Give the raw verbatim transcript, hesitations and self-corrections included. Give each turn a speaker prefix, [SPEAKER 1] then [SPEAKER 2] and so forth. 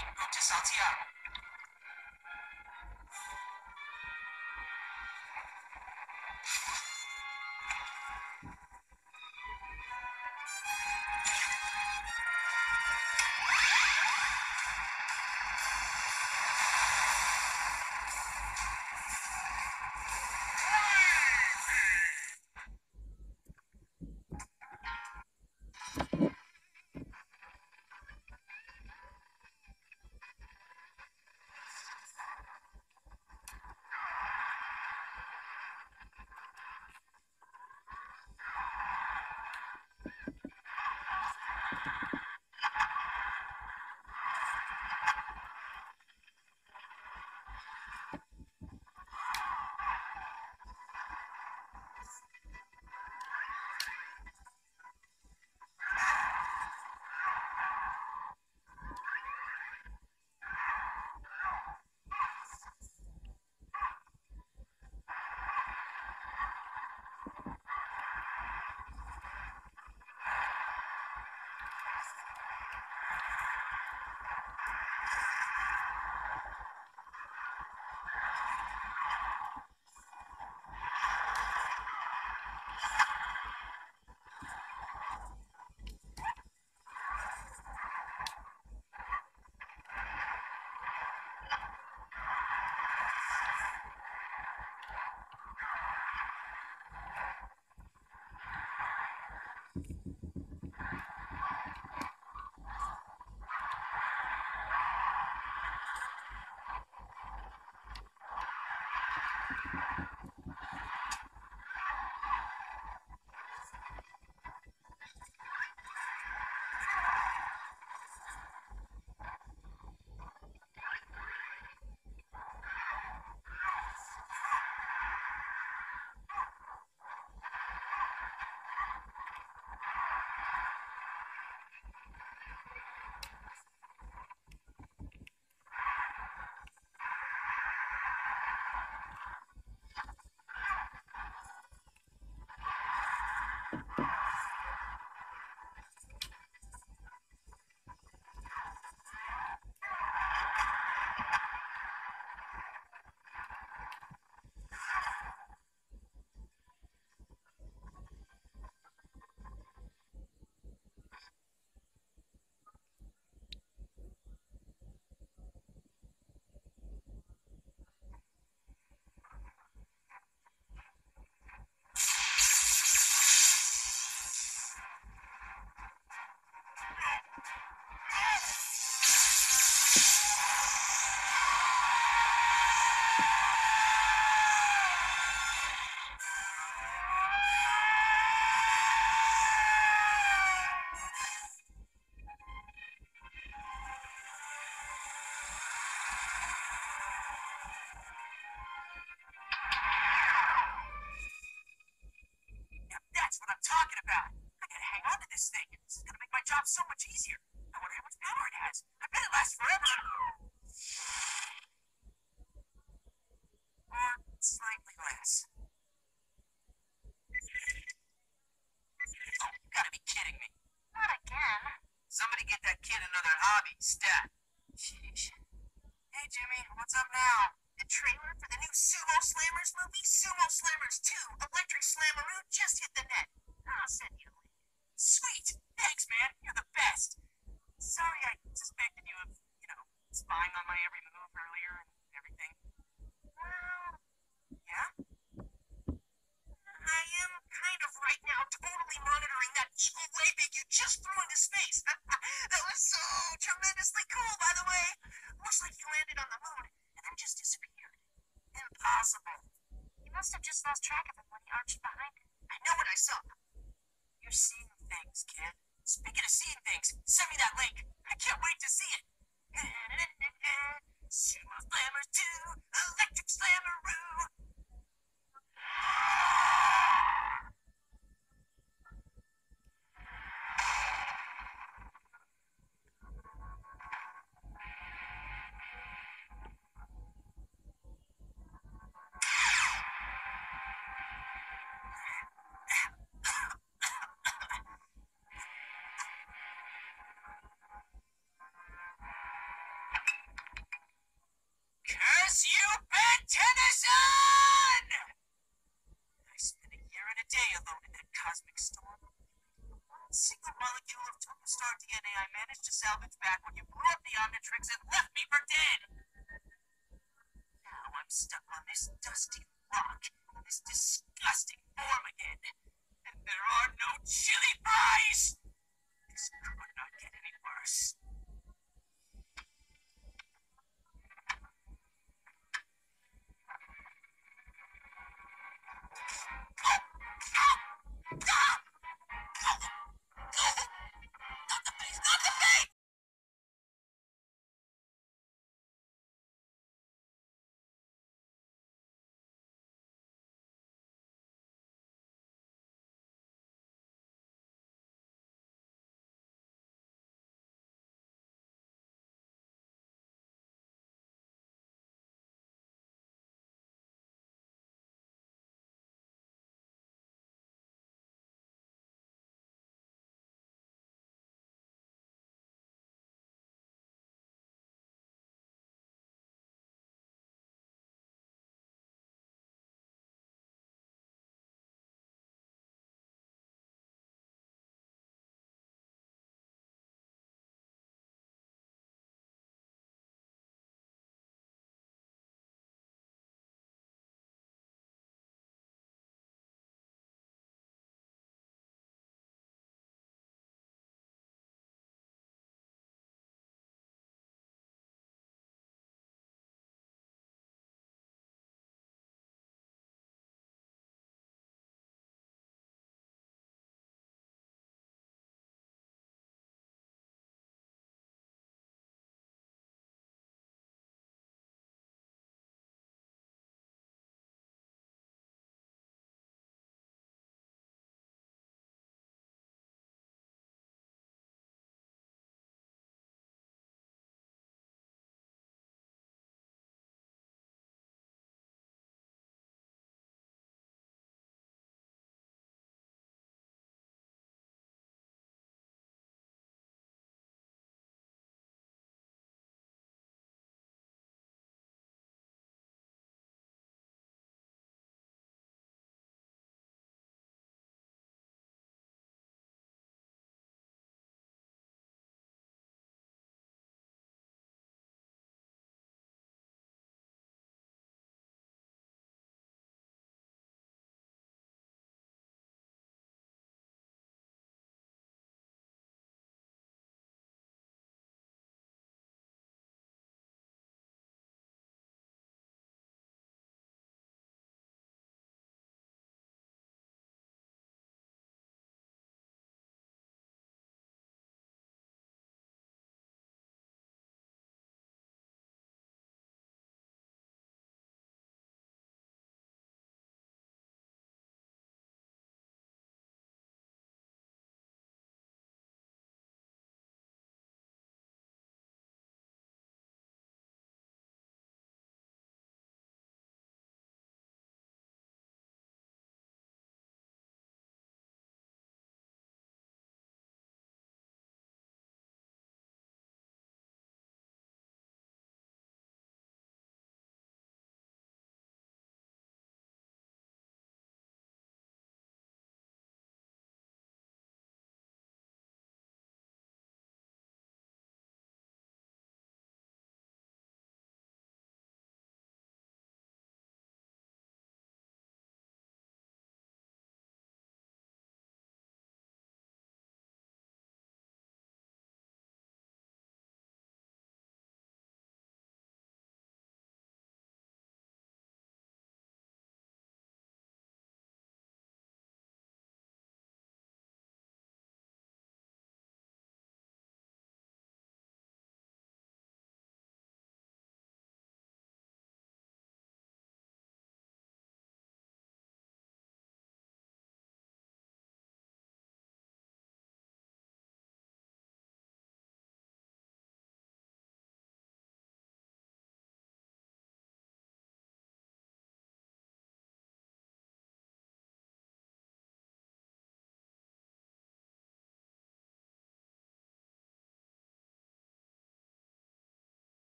[SPEAKER 1] 我至少这样。That's what I'm talking about. I gotta hang on to this thing. This is gonna make my job so much easier. I wonder how much power it has. I bet it lasts forever. Or slightly less. Oh, you gotta be kidding me.
[SPEAKER 2] Not again.
[SPEAKER 1] Somebody get that kid another hobby. Stat. Sheesh. Hey, Jimmy, what's up now? The trailer for the new Sumo Slammers movie, Sumo Slammers two, Electric Slammeroo, just hit the net. I'll send you a link. Sweet! Thanks, man. You're the best. Sorry I suspected you of, you know, spying on my every move earlier and everything. Well, yeah? I am kind of right now totally monitoring that evil waypig you just threw into space. That was so tremendously cool, by the way. Looks like you landed on the moon and then just disappeared. Impossible.
[SPEAKER 2] You must have just lost track of him when he arched behind it.
[SPEAKER 1] I know what I saw. You're seeing things, kid. Speaking of seeing things, send me that link. I can't wait to see it. Sumo Slammer two, Electric Slammeroo. to salvage back when you blew up the Omnitrix and left me for dead. Now I'm stuck on this dusty rock in this disgusting form again. And there are no chili fries! This could not get any worse.